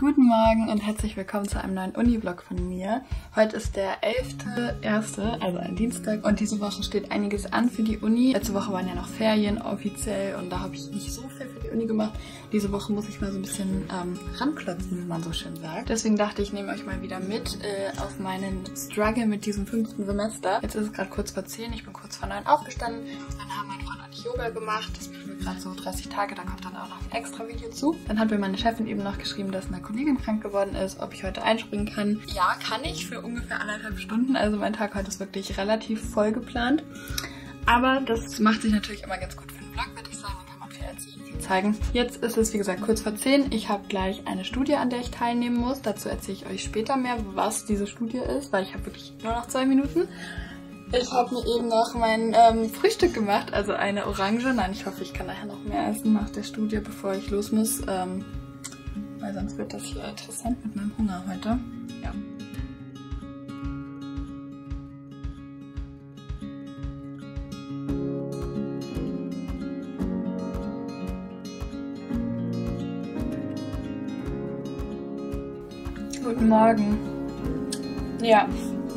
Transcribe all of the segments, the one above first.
Guten Morgen und herzlich willkommen zu einem neuen Uni-Vlog von mir. Heute ist der 11.01., also ein Dienstag, und diese Woche steht einiges an für die Uni. Letzte Woche waren ja noch Ferien offiziell und da habe ich nicht so viel für die Uni gemacht. Diese Woche muss ich mal so ein bisschen ranklotzen, wie man so schön sagt. Deswegen dachte ich, nehme euch mal wieder mit auf meinen Struggle mit diesem 5. Semester. Jetzt ist es gerade kurz vor 10, ich bin kurz vor 9 aufgestanden. Dann haben mein Freund und ich Yoga gemacht. Das machen wir gerade so 30 Tage, da kommt dann auch noch ein extra Video zu. Dann hat mir meine Chefin eben noch geschrieben, dass eine Kollegin krank geworden ist, ob ich heute einspringen kann. Ja, kann ich für ungefähr 1,5 Stunden. Also mein Tag heute ist wirklich relativ voll geplant. Aber das macht sich natürlich immer ganz gut für einen Vlog, würde ich sagen. Dann kann man viel erzählen, viel zeigen. Jetzt ist es, wie gesagt, kurz vor 10. Ich habe gleich eine Studie, an der ich teilnehmen muss. Dazu erzähle ich euch später mehr, was diese Studie ist, weil ich habe wirklich nur noch 2 Minuten. Ich habe mir eben noch mein Frühstück gemacht, also eine Orange. Nein, ich hoffe, ich kann nachher noch mehr essen nach der Studie, bevor ich los muss. Weil sonst wird das hier interessant mit meinem Hunger heute. Ja. Guten Morgen. Ja.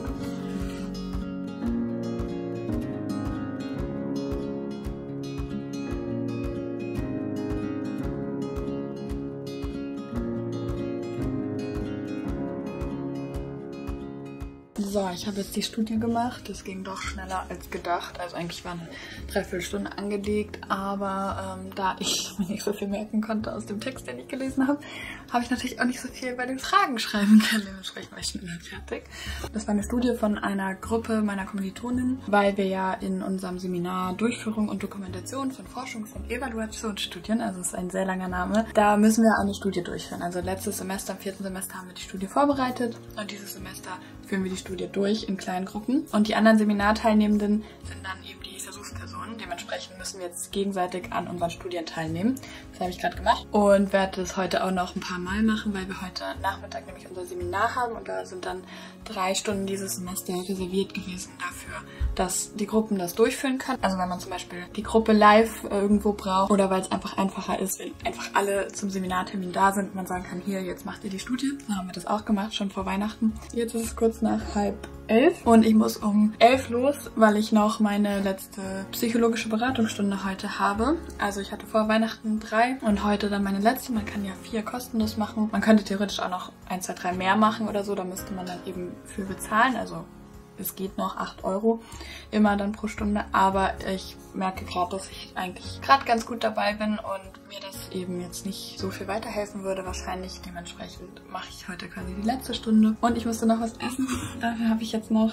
So, ich habe jetzt die Studie gemacht. Das ging doch schneller als gedacht. Also eigentlich war eine Dreiviertelstunde angelegt, aber da ich mir nicht so viel merken konnte aus dem Text, den ich gelesen habe, habe ich natürlich auch nicht so viel bei den Fragen schreiben können. Dementsprechend war ich schneller fertig. Das war eine Studie von einer Gruppe meiner Kommilitonen, weil wir ja in unserem Seminar Durchführung und Dokumentation von Forschungs- und Evaluationsstudien, also das ist ein sehr langer Name, da müssen wir eine Studie durchführen. Also letztes Semester, im 4. Semester haben wir die Studie vorbereitet und dieses Semester führen wir die Studie durch in kleinen Gruppen. Und die anderen Seminarteilnehmenden sind dann eben die Versuchspersonen. Dementsprechend müssen wir jetzt gegenseitig an unseren Studien teilnehmen. Das habe ich gerade gemacht. Und werde das heute auch noch ein paar Mal machen, weil wir heute Nachmittag nämlich unser Seminar haben. Und da sind dann 3 Stunden dieses Semester reserviert gewesen dafür, dass die Gruppen das durchführen können. Also wenn man zum Beispiel die Gruppe live irgendwo braucht oder weil es einfach einfacher ist, wenn einfach alle zum Seminartermin da sind, man sagen kann, hier, jetzt macht ihr die Studie. Dann haben wir das auch gemacht, schon vor Weihnachten. Jetzt ist es kurz nach 10:30 und ich muss um 11 los, weil ich noch meine letzte psychologische Beratungsstunde heute habe. Also ich hatte vor Weihnachten 3 und heute dann meine letzte. Man kann ja 4 kostenlos machen. Man könnte theoretisch auch noch 1, 2, 3 mehr machen oder so. Da müsste man dann eben für bezahlen. Also es geht noch 8 € immer dann pro Stunde. Aber ich merke gerade, dass ich eigentlich gerade ganz gut dabei bin und mir das eben jetzt nicht so viel weiterhelfen würde wahrscheinlich. Dementsprechend mache ich heute quasi die letzte Stunde. Und ich musste noch was essen. Dafür habe ich jetzt noch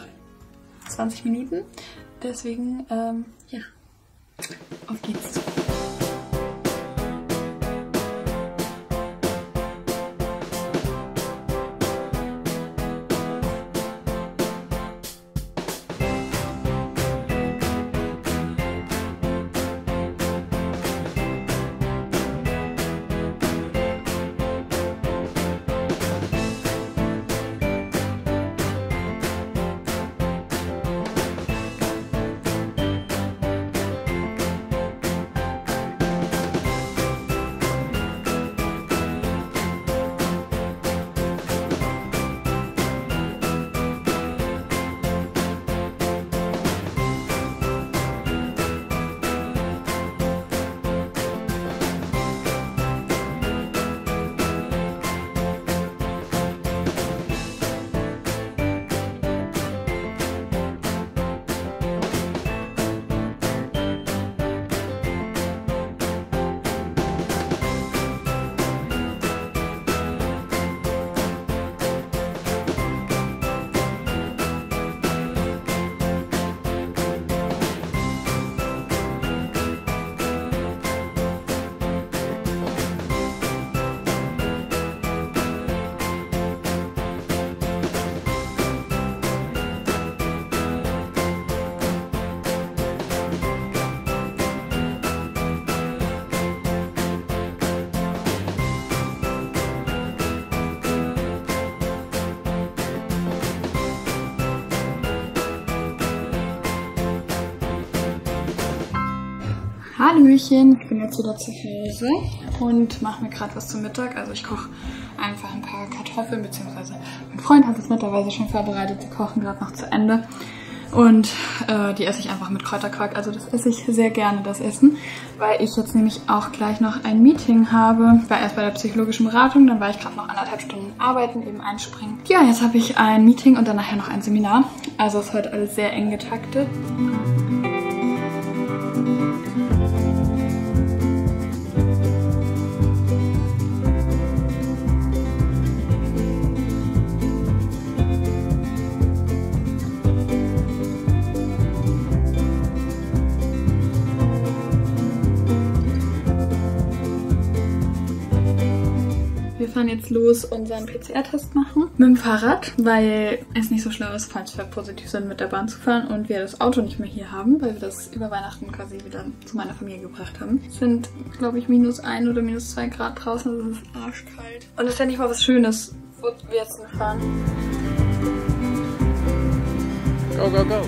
20 Minuten. Deswegen, ja, auf geht's. Hallöchen, ich bin jetzt wieder zu Hause und mache mir gerade was zum Mittag. Also ich koche einfach ein paar Kartoffeln, beziehungsweise mein Freund hat es netterweise schon vorbereitet. Die kochen gerade noch zu Ende. Und die esse ich einfach mit Kräuterquark. Also das esse ich sehr gerne, das Essen. Weil ich jetzt nämlich auch gleich noch ein Meeting habe. Ich war erst bei der psychologischen Beratung, dann war ich gerade noch 1,5 Stunden arbeiten, eben einspringen. Ja, jetzt habe ich ein Meeting und dann nachher noch ein Seminar. Also ist heute alles sehr eng getaktet. Wir fahren jetzt los unseren PCR-Test machen mit dem Fahrrad, weil es nicht so schlau ist, falls wir positiv sind, mit der Bahn zu fahren und wir das Auto nicht mehr hier haben, weil wir das über Weihnachten quasi wieder zu meiner Familie gebracht haben. Es sind, glaube ich, -1 oder -2 Grad draußen, also es ist arschkalt. Und es ist ja nicht mal was Schönes, wo wir jetzt fahren. Go, go, go!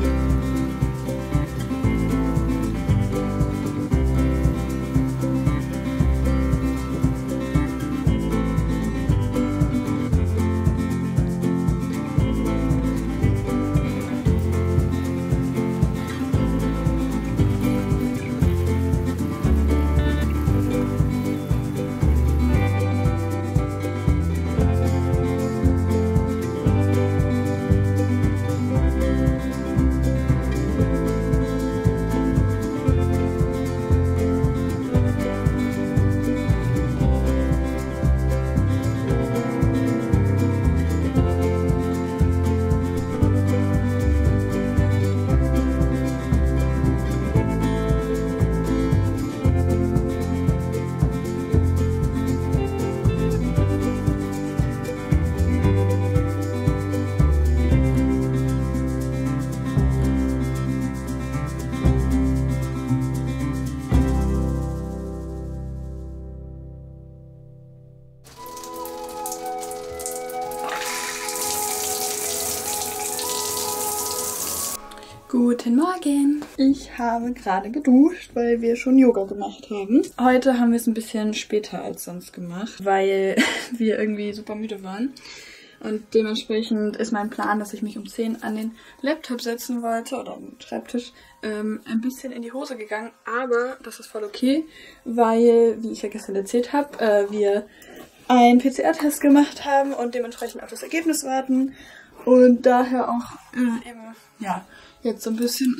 Guten Morgen! Ich habe gerade geduscht, weil wir schon Yoga gemacht haben. Heute haben wir es ein bisschen später als sonst gemacht, weil wir irgendwie super müde waren. Und dementsprechend ist mein Plan, dass ich mich um 10 an den Laptop setzen wollte oder am Schreibtisch, ein bisschen in die Hose gegangen. Aber das ist voll okay, weil, wie ich ja gestern erzählt habe, wir einen PCR-Test gemacht haben und dementsprechend auf das Ergebnis warten. Und daher auch eben, ja, jetzt so ein bisschen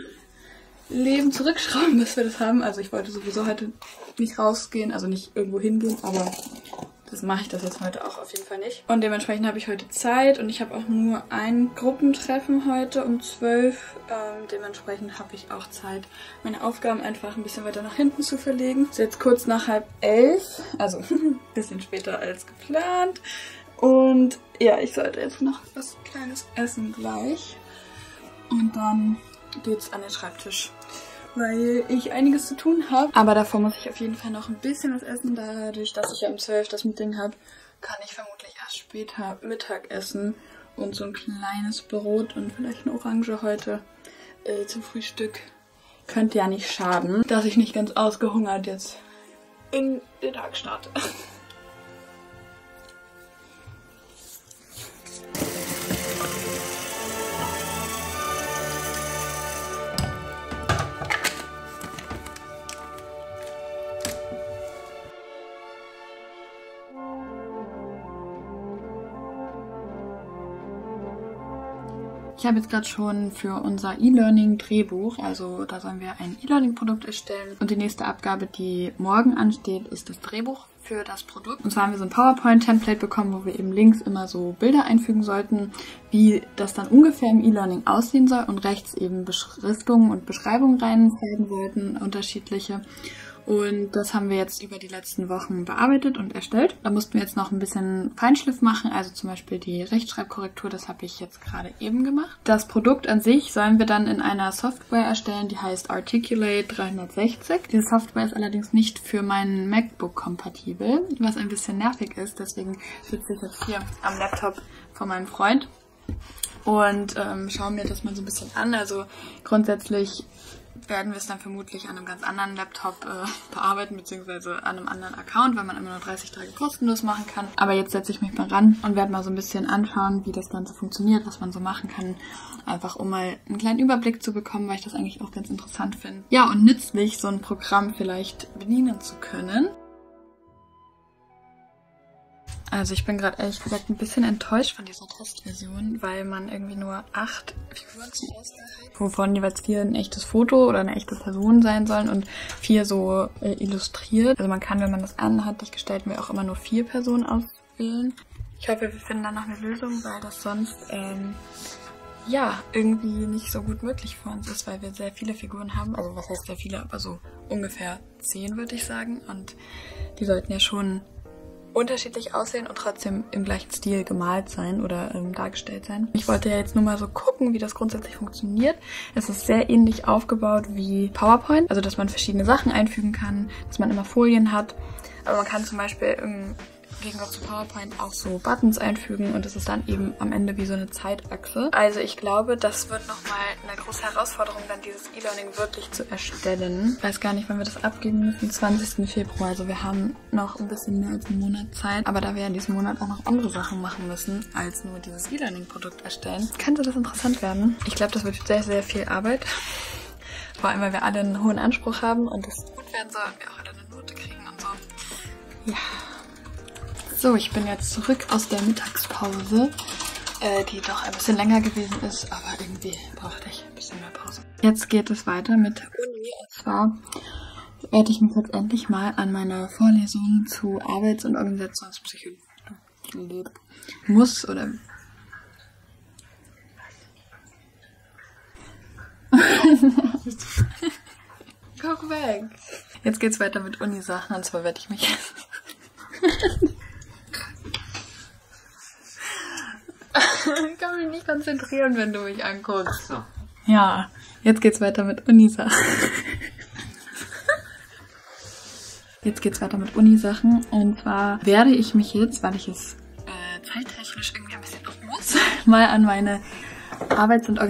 unser Leben zurückschrauben, bis wir das haben. Also ich wollte sowieso heute nicht rausgehen, also nicht irgendwo hingehen, aber das mache ich das jetzt heute auch auf jeden Fall nicht. Und dementsprechend habe ich heute Zeit und ich habe auch nur ein Gruppentreffen heute um 12. Dementsprechend habe ich auch Zeit, meine Aufgaben einfach ein bisschen weiter nach hinten zu verlegen. Es ist jetzt kurz nach 10:30, also ein bisschen später als geplant. Und ja, ich sollte jetzt noch was Kleines essen gleich. Und dann geht's an den Schreibtisch, weil ich einiges zu tun habe. Aber davor muss ich auf jeden Fall noch ein bisschen was essen. Dadurch, dass ich ja um 12 das Meeting habe, kann ich vermutlich erst später Mittag essen. Und so ein kleines Brot und vielleicht eine Orange heute zum Frühstück könnte ja nicht schaden, dass ich nicht ganz ausgehungert jetzt in den Tag starte. Ich habe jetzt gerade schon für unser E-Learning-Drehbuch, also da sollen wir ein E-Learning-Produkt erstellen. Und die nächste Abgabe, die morgen ansteht, ist das Drehbuch für das Produkt. Und zwar haben wir so ein PowerPoint-Template bekommen, wo wir eben links immer so Bilder einfügen sollten, wie das dann ungefähr im E-Learning aussehen soll. Und rechts eben Beschriftungen und Beschreibungen reinschreiben wollten, unterschiedliche. Und das haben wir jetzt über die letzten Wochen bearbeitet und erstellt. Da mussten wir jetzt noch ein bisschen Feinschliff machen, also zum Beispiel die Rechtschreibkorrektur, das habe ich jetzt gerade eben gemacht. Das Produkt an sich sollen wir dann in einer Software erstellen, die heißt Articulate 360. Diese Software ist allerdings nicht für meinen MacBook kompatibel, was ein bisschen nervig ist. Deswegen sitze ich jetzt hier am Laptop von meinem Freund und schaue mir das mal so ein bisschen an. Also grundsätzlich werden wir es dann vermutlich an einem ganz anderen Laptop bearbeiten, beziehungsweise an einem anderen Account, weil man immer nur 30 Tage kostenlos machen kann. Aber jetzt setze ich mich mal ran und werde mal so ein bisschen anschauen, wie das Ganze funktioniert, was man so machen kann. Einfach um mal einen kleinen Überblick zu bekommen, weil ich das eigentlich auch ganz interessant finde. Ja, und nützlich, so ein Programm vielleicht bedienen zu können. Also ich bin gerade ehrlich gesagt ein bisschen enttäuscht von dieser Testversion, weil man irgendwie nur 8 Figuren zur Auswahl hat, wovon jeweils 4 ein echtes Foto oder eine echte Person sein sollen und 4 so illustriert. Also man kann, wenn man das einheitlich gestalten will, auch immer nur 4 Personen auswählen. Ich hoffe, wir finden dann noch eine Lösung, weil das sonst ja irgendwie nicht so gut möglich für uns ist, weil wir sehr viele Figuren haben. Also was heißt sehr viele, aber so ungefähr 10 würde ich sagen. Und die sollten ja schon unterschiedlich aussehen und trotzdem im gleichen Stil gemalt sein oder dargestellt sein. Ich wollte ja jetzt nur mal so gucken, wie das grundsätzlich funktioniert. Es ist sehr ähnlich aufgebaut wie PowerPoint, also dass man verschiedene Sachen einfügen kann, dass man immer Folien hat. Aber man kann zum Beispiel im Gegensatz zu PowerPoint auch so Buttons einfügen und es ist dann eben am Ende wie so eine Zeitachse. Also ich glaube, das wird nochmal eine große Herausforderung, dann dieses E-Learning wirklich zu erstellen. Ich weiß gar nicht, wann wir das abgeben müssen. 20. Februar. Also wir haben noch ein bisschen mehr als einen Monat Zeit. Aber da wir in diesem Monat auch noch andere Sachen machen müssen, als nur dieses E-Learning-Produkt erstellen, könnte das interessant werden. Ich glaube, das wird sehr, sehr viel Arbeit. Vor allem, weil wir alle einen hohen Anspruch haben und es gut werden soll und wir auch alle eine Note kriegen und so. Ja. So, ich bin jetzt zurück aus der Mittagspause, die doch ein bisschen länger gewesen ist, aber irgendwie brauchte ich ein bisschen mehr Pause. Jetzt geht es weiter mit Uni und zwar werde ich mich jetzt endlich mal an meiner Vorlesung zu Arbeits- und Organisationspsychologie Guck weg! Jetzt geht's weiter mit Uni-Sachen und zwar werde ich mich ich kann mich nicht konzentrieren, wenn du mich anguckst. So. Ja, jetzt geht's weiter mit Unisachen. Und zwar werde ich mich jetzt, weil ich es zeittechnisch irgendwie ein bisschen noch muss, mal an meine Arbeits- und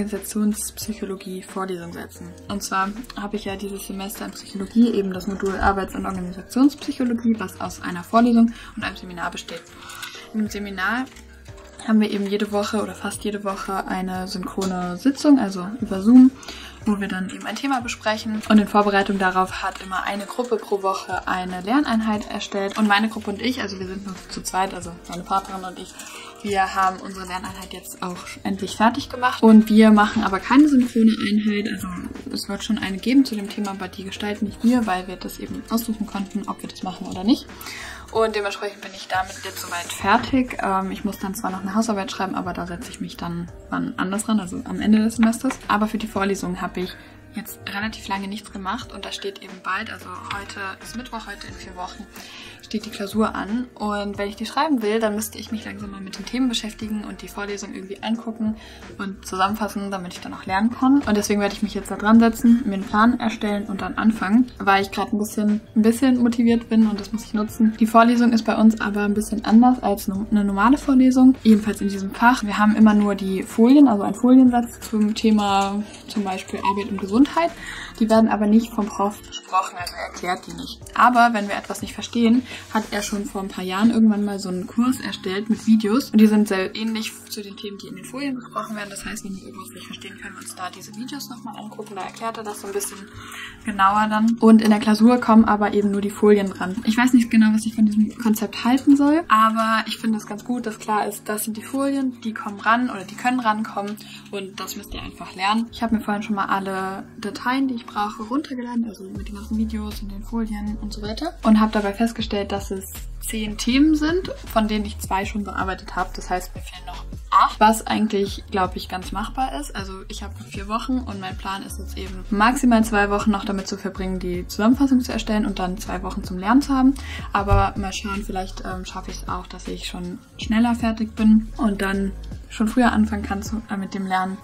Organisationspsychologie-Vorlesung setzen. Und zwar habe ich ja dieses Semester in Psychologie eben das Modul Arbeits- und Organisationspsychologie, was aus einer Vorlesung und einem Seminar besteht. Im Seminar haben wir eben jede Woche oder fast jede Woche eine synchrone Sitzung, also über Zoom, wo wir dann eben ein Thema besprechen. Und in Vorbereitung darauf hat immer eine Gruppe pro Woche eine Lerneinheit erstellt. Und meine Gruppe und ich, also wir sind nur zu zweit, also meine Partnerin und ich, wir haben unsere Lerneinheit jetzt auch endlich fertig gemacht. Und wir machen aber keine synchrone Einheit, also es wird schon eine geben zu dem Thema, aber die gestalten nicht wir, weil wir das eben aussuchen konnten, ob wir das machen oder nicht. Und dementsprechend bin ich damit jetzt soweit fertig. Ich muss dann zwar noch eine Hausarbeit schreiben, aber da setze ich mich dann wann anders ran, also am Ende des Semesters. Aber für die Vorlesung habe ich jetzt relativ lange nichts gemacht und da steht eben bald, also heute ist Mittwoch, heute in 4 Wochen, steht die Klausur an. Und wenn ich die schreiben will, dann müsste ich mich langsam mal mit den Themen beschäftigen und die Vorlesung irgendwie angucken und zusammenfassen, damit ich dann auch lernen kann. Und deswegen werde ich mich jetzt da dran setzen, mir einen Plan erstellen und dann anfangen, weil ich gerade ein bisschen motiviert bin und das muss ich nutzen. Die Vorlesung ist bei uns aber ein bisschen anders als eine normale Vorlesung, ebenfalls in diesem Fach. Wir haben immer nur die Folien, also einen Foliensatz zum Thema zum Beispiel Arbeit und Gesundheit. Die werden aber nicht vom Prof besprochen, also er erklärt die nicht. Aber wenn wir etwas nicht verstehen, hat er schon vor ein paar Jahren irgendwann mal so einen Kurs erstellt mit Videos. Und die sind sehr ähnlich zu den Themen, die in den Folien besprochen werden. Das heißt, wenn wir irgendwas nicht verstehen, können wir uns da diese Videos nochmal angucken. Da erklärt er das so ein bisschen genauer dann. Und in der Klausur kommen aber eben nur die Folien dran. Ich weiß nicht genau, was ich von diesem Konzept halten soll, aber ich finde es ganz gut, dass klar ist, das sind die Folien, die kommen ran oder die können rankommen und das müsst ihr einfach lernen. Ich habe mir vorhin schon mal alle Dateien, die ich brauche, runtergeladen, also mit den ganzen Videos und den Folien und so weiter. Und habe dabei festgestellt, dass es 10 Themen sind, von denen ich 2 schon bearbeitet habe. Das heißt, mir fehlen noch 8, was eigentlich, glaube ich, ganz machbar ist. Also ich habe 4 Wochen und mein Plan ist jetzt eben maximal 2 Wochen noch damit zu verbringen, die Zusammenfassung zu erstellen und dann 2 Wochen zum Lernen zu haben. Aber mal schauen, vielleicht schaffe ich es auch, dass ich schon schneller fertig bin und dann schon früher anfangen kann mit dem Lernen.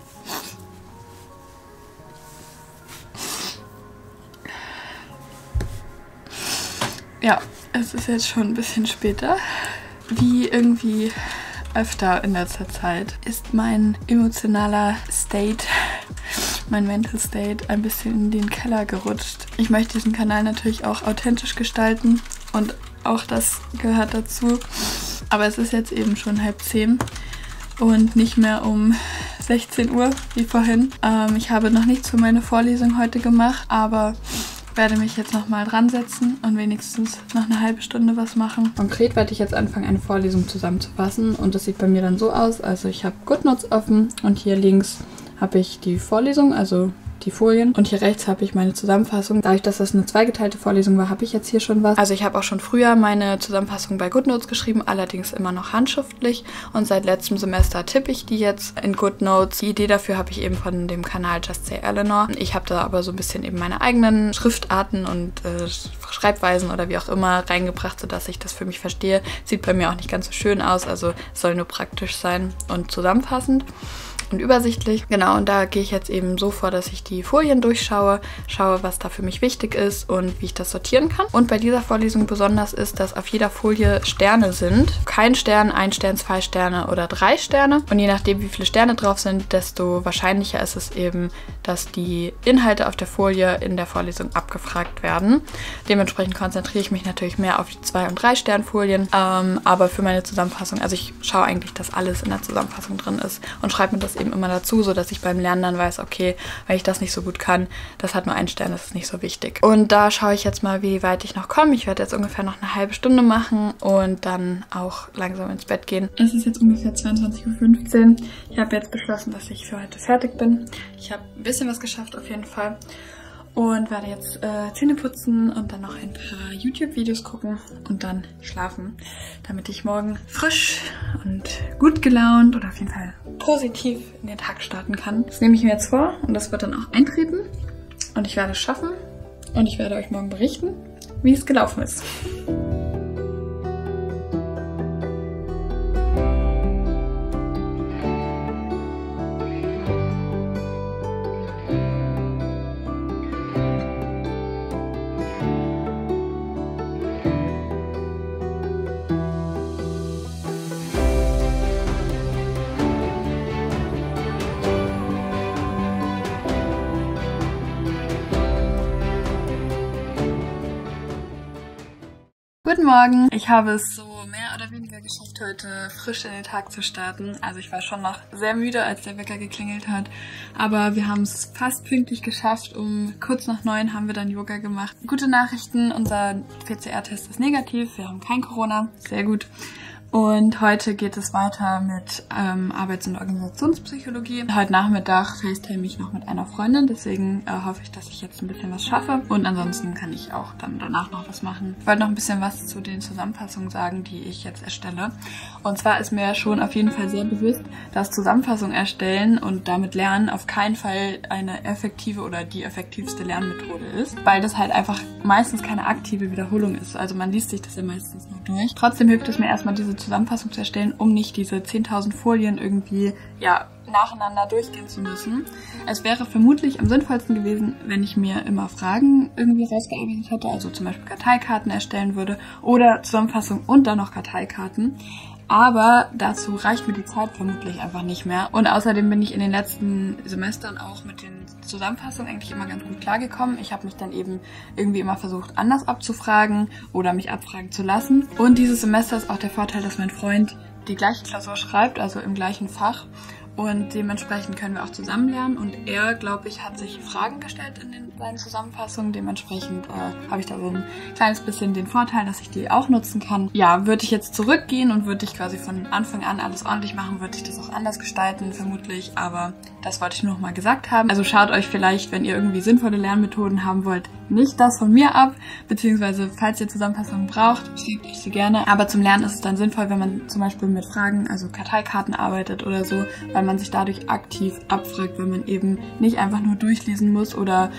Ja, es ist jetzt schon ein bisschen später. Wie irgendwie öfter in letzter Zeit ist mein emotionaler State mein Mental State ein bisschen in den Keller gerutscht. Ich möchte diesen Kanal natürlich auch authentisch gestalten und auch das gehört dazu. Aber es ist jetzt eben schon 9:30 und nicht mehr um 16 Uhr wie vorhin. Ich habe noch nichts für meine Vorlesung heute gemacht, aber werde mich jetzt nochmal dran setzen und wenigstens noch eine halbe Stunde was machen. Konkret werde ich jetzt anfangen, eine Vorlesung zusammenzufassen und das sieht bei mir dann so aus. Also ich habe GoodNotes offen und hier links habe ich die Vorlesung, also die Folien. Und hier rechts habe ich meine Zusammenfassung. Dadurch, dass das eine zweigeteilte Vorlesung war, habe ich jetzt hier schon was. Also ich habe auch schon früher meine Zusammenfassung bei GoodNotes geschrieben, allerdings immer noch handschriftlich. Und seit letztem Semester tippe ich die jetzt in GoodNotes. Die Idee dafür habe ich eben von dem Kanal Just Say Eleanor. Ich habe da aber so ein bisschen eben meine eigenen Schriftarten und Schreibweisen oder wie auch immer reingebracht, sodass ich das für mich verstehe. Sieht bei mir auch nicht ganz so schön aus, also soll nur praktisch sein und zusammenfassend und übersichtlich. Genau, und da gehe ich jetzt eben so vor, dass ich die Folien durchschaue, schaue, was da für mich wichtig ist und wie ich das sortieren kann. Und bei dieser Vorlesung besonders ist, dass auf jeder Folie Sterne sind. Kein Stern, 1 Stern, 2 Sterne oder 3 Sterne. Und je nachdem, wie viele Sterne drauf sind, desto wahrscheinlicher ist es eben, dass die Inhalte auf der Folie in der Vorlesung abgefragt werden. Dementsprechend konzentriere ich mich natürlich mehr auf die 2- und 3 Sternfolien. Aber für meine Zusammenfassung, also ich schaue eigentlich, dass alles in der Zusammenfassung drin ist und schreibe mir das eben immer dazu, sodass ich beim Lernen dann weiß, okay, wenn ich das nicht so gut kann, das hat nur 1 Stern, das ist nicht so wichtig. Und da schaue ich jetzt mal, wie weit ich noch komme. Ich werde jetzt ungefähr noch eine halbe Stunde machen und dann auch langsam ins Bett gehen. Es ist jetzt ungefähr 22:15 Uhr. Ich habe jetzt beschlossen, dass ich für heute fertig bin. Ich habe ein bisschen was geschafft auf jeden Fall. Und werde jetzt Zähne putzen und dann noch ein paar YouTube-Videos gucken und dann schlafen, damit ich morgen frisch und gut gelaunt oder auf jeden Fall positiv in den Tag starten kann. Das nehme ich mir jetzt vor und das wird dann auch eintreten. Und ich werde es schaffen und ich werde euch morgen berichten, wie es gelaufen ist. Guten Morgen. Ich habe es so mehr oder weniger geschafft, heute frisch in den Tag zu starten. Also ich war schon noch sehr müde, als der Wecker geklingelt hat. Aber wir haben es fast pünktlich geschafft. Um kurz nach 9 haben wir dann Yoga gemacht. Gute Nachrichten, unser PCR-Test ist negativ. Wir haben kein Corona. Sehr gut. Und heute geht es weiter mit Arbeits- und Organisationspsychologie. Heute Nachmittag FaceTime ich noch mit einer Freundin, deswegen hoffe ich, dass ich jetzt ein bisschen was schaffe. Und ansonsten kann ich auch dann danach noch was machen. Ich wollte noch ein bisschen was zu den Zusammenfassungen sagen, die ich jetzt erstelle. Und zwar ist mir schon auf jeden Fall sehr bewusst, dass Zusammenfassungen erstellen und damit lernen auf keinen Fall eine effektive oder die effektivste Lernmethode ist, weil das halt einfach meistens keine aktive Wiederholung ist. Also man liest sich das ja meistens nur durch. Trotzdem hilft es mir erstmal, diese Zusammenfassung zu erstellen, um nicht diese 10.000 Folien irgendwie, nacheinander durchgehen zu müssen. Es wäre vermutlich am sinnvollsten gewesen, wenn ich mir immer Fragen irgendwie rausgearbeitet hätte, also zum Beispiel Karteikarten erstellen würde oder Zusammenfassung und dann noch Karteikarten. Aber dazu reicht mir die Zeit vermutlich einfach nicht mehr. Und außerdem bin ich in den letzten Semestern auch mit den Zusammenfassungen eigentlich immer ganz gut klargekommen. Ich habe mich dann eben irgendwie immer versucht, anders abzufragen oder mich abfragen zu lassen. Und dieses Semester ist auch der Vorteil, dass mein Freund die gleiche Klausur schreibt, also im gleichen Fach. Und dementsprechend können wir auch zusammen lernen. Und er, glaube ich, hat sich Fragen gestellt in seinen Zusammenfassungen. Dementsprechend habe ich da so ein kleines bisschen den Vorteil, dass ich die auch nutzen kann. Ja, würde ich jetzt zurückgehen und würde ich quasi von Anfang an alles ordentlich machen, würde ich das auch anders gestalten, vermutlich. Aber das wollte ich nur noch mal gesagt haben. Also schaut euch vielleicht, wenn ihr irgendwie sinnvolle Lernmethoden haben wollt, nicht das von mir ab. Beziehungsweise, falls ihr Zusammenfassungen braucht, schreibt euch sie gerne. Aber zum Lernen ist es dann sinnvoll, wenn man zum Beispiel mit Fragen, also Karteikarten arbeitet oder so, weil man sich dadurch aktiv abfragt, wenn man eben nicht einfach nur durchlesen muss oder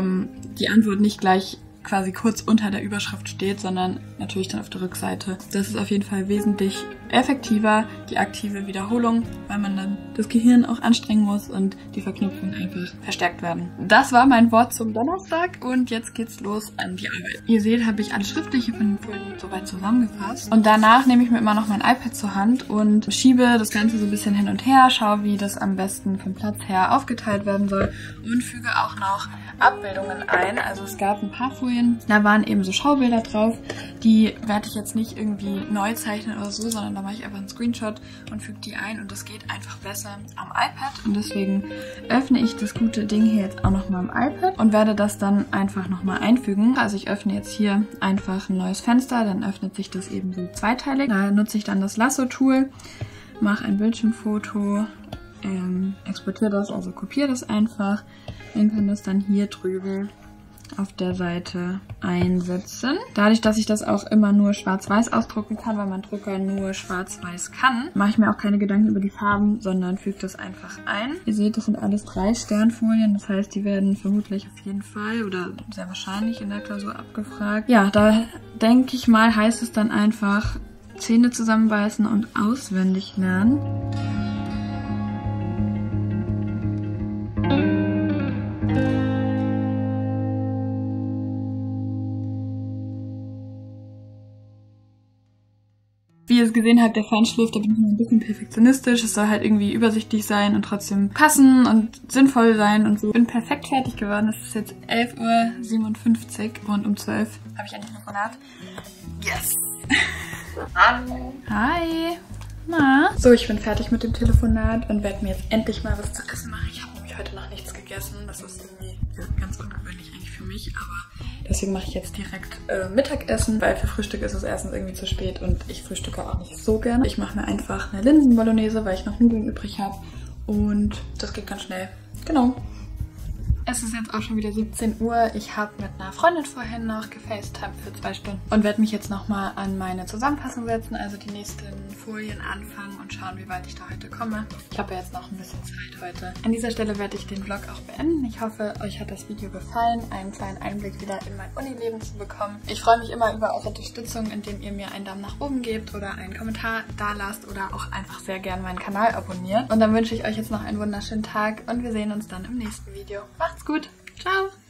die Antwort nicht gleich quasi kurz unter der Überschrift steht, sondern natürlich dann auf der Rückseite. Das ist auf jeden Fall wesentlich effektiver, die aktive Wiederholung, weil man dann das Gehirn auch anstrengen muss und die Verknüpfungen einfach verstärkt werden. Das war mein Wort zum Donnerstag und jetzt geht's los an die Arbeit. Ihr seht, habe ich alles Schriftliche von den Folien soweit zusammengefasst. Und danach nehme ich mir immer noch mein iPad zur Hand und schiebe das Ganze so ein bisschen hin und her, schaue, wie das am besten vom Platz her aufgeteilt werden soll und füge auch noch Abbildungen ein. Also es gab ein paar Folien, da waren eben so Schaubilder drauf. Die werde ich jetzt nicht irgendwie neu zeichnen oder so, sondern da mache ich einfach einen Screenshot und füge die ein und das geht einfach besser am iPad. Und deswegen öffne ich das gute Ding hier jetzt auch nochmal am iPad und werde das dann einfach nochmal einfügen. Also ich öffne jetzt hier einfach ein neues Fenster, dann öffnet sich das eben so zweiteilig. Da nutze ich dann das Lasso-Tool, mache ein Bildschirmfoto, exportiere das, also kopiere das einfach und kann das dann hier drüben auf der Seite einsetzen. Dadurch, dass ich das auch immer nur schwarz-weiß ausdrucken kann, weil mein Drucker nur schwarz-weiß kann, mache ich mir auch keine Gedanken über die Farben, sondern füge das einfach ein. Ihr seht, das sind alles 3 Sternfolien, das heißt, die werden vermutlich auf jeden Fall oder sehr wahrscheinlich in der Klausur abgefragt. Ja, da denke ich mal, heißt es dann einfach Zähne zusammenbeißen und auswendig lernen. Wie ihr es gesehen habt, der Feinschliff, da bin ich ein bisschen perfektionistisch. Es soll halt irgendwie übersichtlich sein und trotzdem passen und sinnvoll sein und so. Ich bin perfekt fertig geworden. Es ist jetzt 11:57 Uhr und um 12 Uhr habe ich ein Telefonat. Yes! Hallo! Hi! Na? So, ich bin fertig mit dem Telefonat und werde mir jetzt endlich mal was zu essen machen. Ich habe nämlich heute noch nichts gegessen. Das ist irgendwie ganz ungewöhnlich eigentlich für mich, aber deswegen mache ich jetzt direkt Mittagessen, weil für Frühstück ist es erstens irgendwie zu spät und ich frühstücke auch nicht so gerne. Ich mache mir einfach eine Linsen-Bolognese, weil ich noch Nudeln übrig habe und das geht ganz schnell. Genau. Es ist jetzt auch schon wieder 17 Uhr. Ich habe mit einer Freundin vorhin noch gefacetimed für 2 Stunden und werde mich jetzt nochmal an meine Zusammenfassung setzen, also die nächsten Folien anfangen und schauen, wie weit ich da heute komme. Ich habe ja jetzt noch ein bisschen Zeit heute. An dieser Stelle werde ich den Vlog auch beenden. Ich hoffe, euch hat das Video gefallen, einen kleinen Einblick wieder in mein Unileben zu bekommen. Ich freue mich immer über eure Unterstützung, indem ihr mir einen Daumen nach oben gebt oder einen Kommentar da lasst oder auch einfach sehr gerne meinen Kanal abonniert. Und dann wünsche ich euch jetzt noch einen wunderschönen Tag und wir sehen uns dann im nächsten Video. Macht's gut. Ciao.